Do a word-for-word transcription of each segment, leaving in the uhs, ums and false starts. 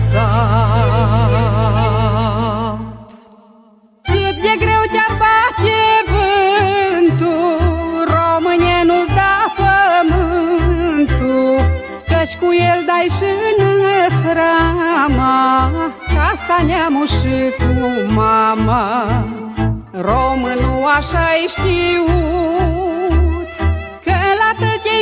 lăsat. Cât de greu te-ar bate vântul, române, nu-ți da pământul, căci cu el dai și năframa, casa neamul și cu mama. Românul așa-i știut, că la tot ei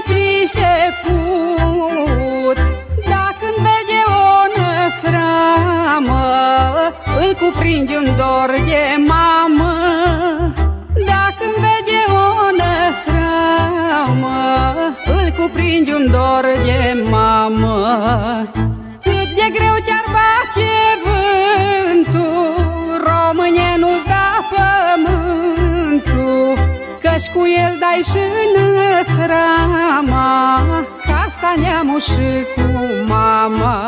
priceput. Dacă-mi vede o năframă, îl cuprinde un dor de mamă. Dacă-mi vede o năframă, îl cuprinde un dor de mamă. Cât de greu te-ar bate vântul, române, nu-ți da pământul, căci cu el dai și năframa, casa neamul și cu mama.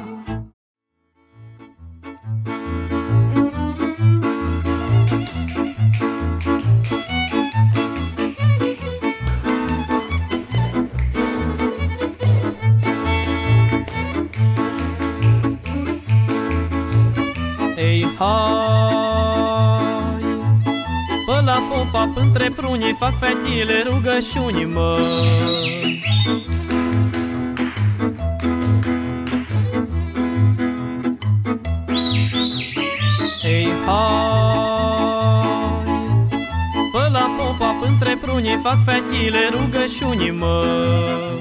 Ei, hai, pe la popa, între prunii, fac fetile rugăciuni, măi. Ei, hai, pe la popa, între prunii, fac fetile rugăciuni, măi.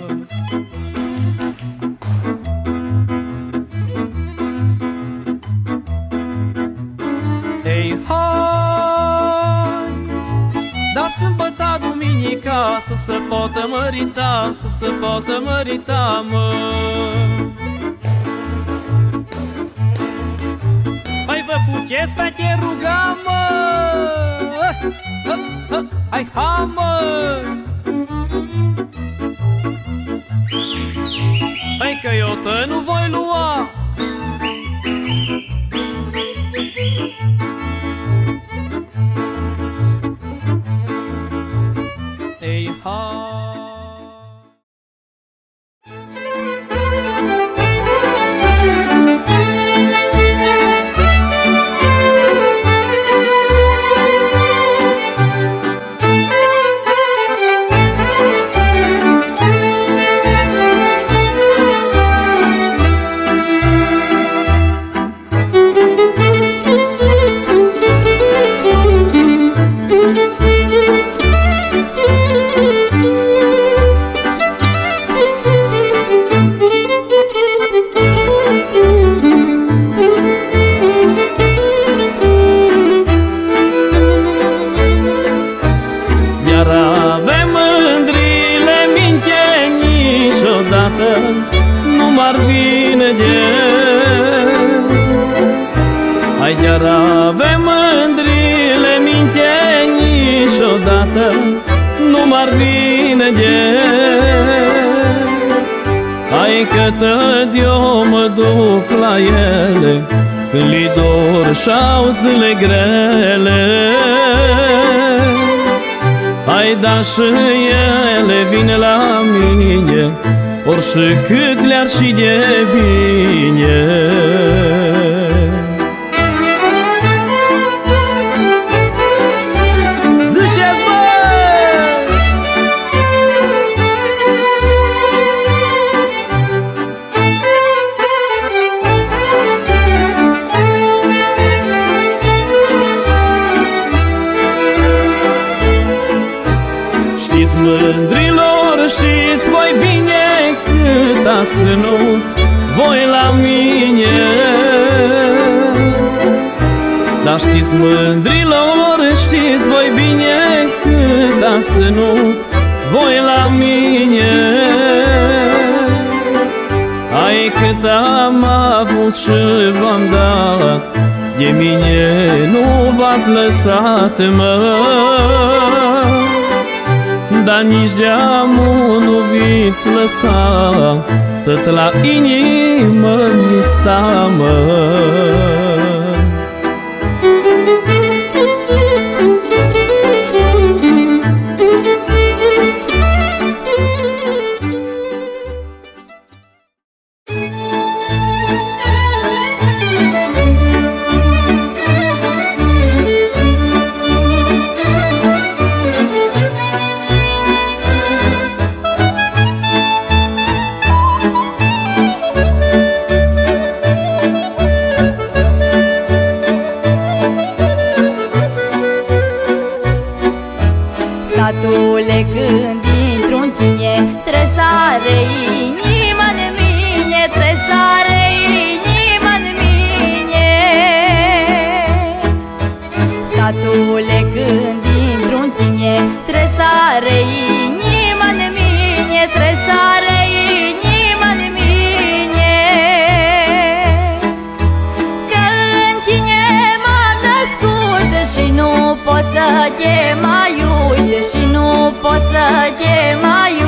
Ei, hai, da sâmbăta, duminica, să se poată mărita, să se poată mărita, mă. Hai, vă puteți pe te ruga, mă. Hai, ha, mă. Hai că eu tă nu voi lua. Ei, ha. Nu m-ar vine de hai, iar avem mândrile minte niciodată nu m-ar vine de hai, că tot eu mă duc la ele când li dor și-au zile grele. Hai, da și ele vine la mine ori și cât le-ar și de bine. Ziceți, bă! Știți, mândrilor, știți voi bine cât a ținut voi la mine. Dar știți, mândrilor, știți voi bine cât a ținut voi la mine. Hai, cât am avut și v-am dat, de mine nu v-ați lăsat, mă. Dar nici de-amul nu vi-ți lăsa, tot la inimă mi-ți sta, mă. te mai uite și nu pot să te mai